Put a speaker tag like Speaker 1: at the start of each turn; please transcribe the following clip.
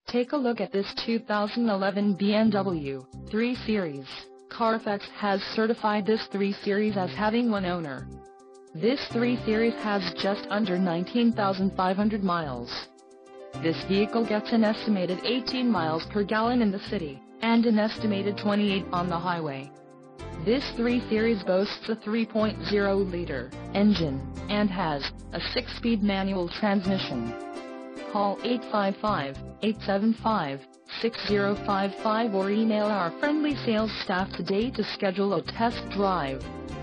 Speaker 1: Take a look at this 2011 BMW 3 Series. Carfax has certified this 3 Series as having one owner. This 3 Series has just under 19,500 miles. This vehicle gets an estimated 18 miles per gallon in the city, and an estimated 28 on the highway. This 3 Series boasts a 3.0-liter engine, and has a 6-speed manual transmission. Call 855-875-6055 or email our friendly sales staff today to schedule a test drive.